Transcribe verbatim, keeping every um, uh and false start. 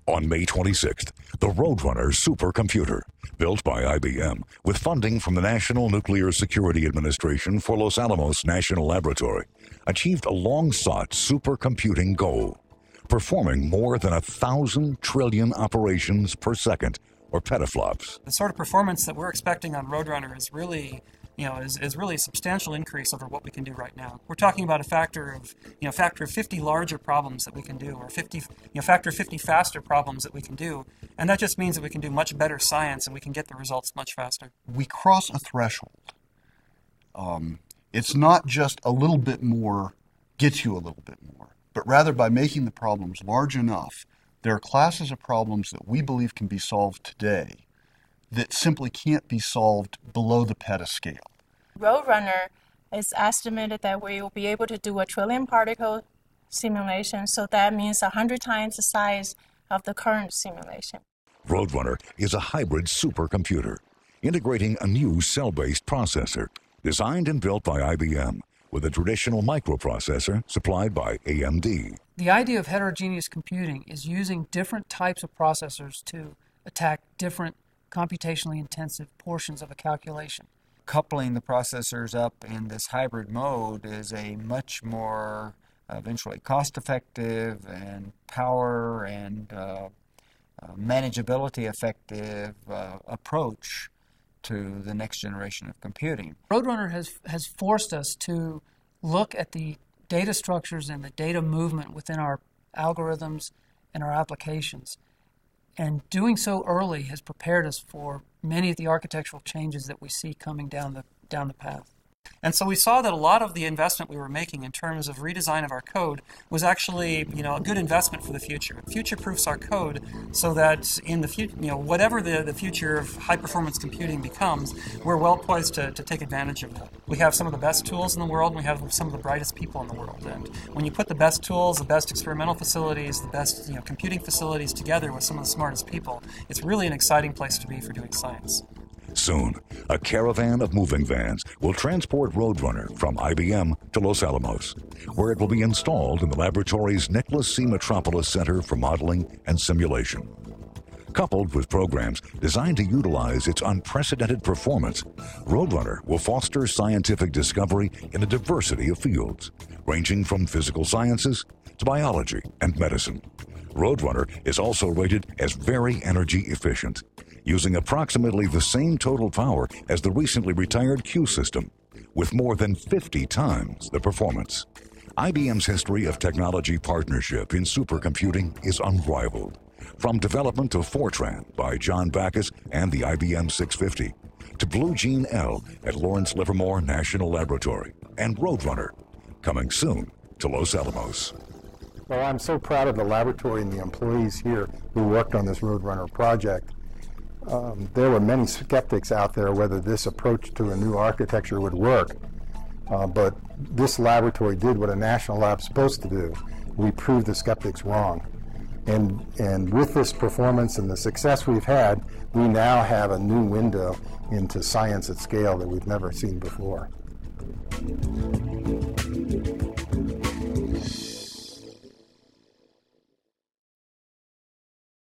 On May twenty-sixth, the Roadrunner Supercomputer, built by I B M with funding from the National Nuclear Security Administration for Los Alamos National Laboratory, achieved a long-sought supercomputing goal, performing more than a thousand trillion operations per second, or petaflops. The sort of performance that we're expecting on Roadrunner is really, you know, is, is really a substantial increase over what we can do right now. We're talking about a factor of, you know, factor of fifty larger problems that we can do, or fifty, you know, factor of fifty faster problems that we can do, and that just means that we can do much better science and we can get the results much faster. We cross a threshold. Um, it's not just a little bit more gets you a little bit more, but rather by making the problems large enough, there are classes of problems that we believe can be solved today that simply can't be solved below the peta scale. Roadrunner is estimated that we will be able to do a trillion particle simulation, so that means one hundred times the size of the current simulation. Roadrunner is a hybrid supercomputer, integrating a new cell-based processor designed and built by I B M with a traditional microprocessor supplied by A M D. The idea of heterogeneous computing is using different types of processors to attack different computationally intensive portions of a calculation. Coupling the processors up in this hybrid mode is a much more eventually cost-effective and power and uh, uh, manageability effective uh, approach to the next generation of computing. Roadrunner has, has forced us to look at the data structures and the data movement within our algorithms and our applications. And doing so early has prepared us for many of the architectural changes that we see coming down the, down the path. And so we saw that a lot of the investment we were making in terms of redesign of our code was actually, you know, a good investment for the future. It future-proofs our code so that in the future, you know, whatever the, the future of high-performance computing becomes, we're well poised to, to take advantage of that. We have some of the best tools in the world, and we have some of the brightest people in the world. And when you put the best tools, the best experimental facilities, the best, you know, computing facilities together with some of the smartest people, it's really an exciting place to be for doing science. Soon, a caravan of moving vans will transport Roadrunner from I B M to Los Alamos, where it will be installed in the laboratory's Nicholas C. Metropolis Center for Modeling and Simulation. Coupled with programs designed to utilize its unprecedented performance, Roadrunner will foster scientific discovery in a diversity of fields, ranging from physical sciences to biology and medicine. Roadrunner is also rated as very energy efficient, using approximately the same total power as the recently retired Q system, with more than fifty times the performance. I B M's history of technology partnership in supercomputing is unrivaled. From development of Fortran by John Backus and the I B M six fifty, to Blue Gene L at Lawrence Livermore National Laboratory, and Roadrunner, coming soon to Los Alamos. Well, I'm so proud of the laboratory and the employees here who worked on this Roadrunner project. Um, there were many skeptics out there whether this approach to a new architecture would work, uh, but this laboratory did what a national lab's supposed to do. We proved the skeptics wrong. And, and with this performance and the success we've had, we now have a new window into science at scale that we've never seen before.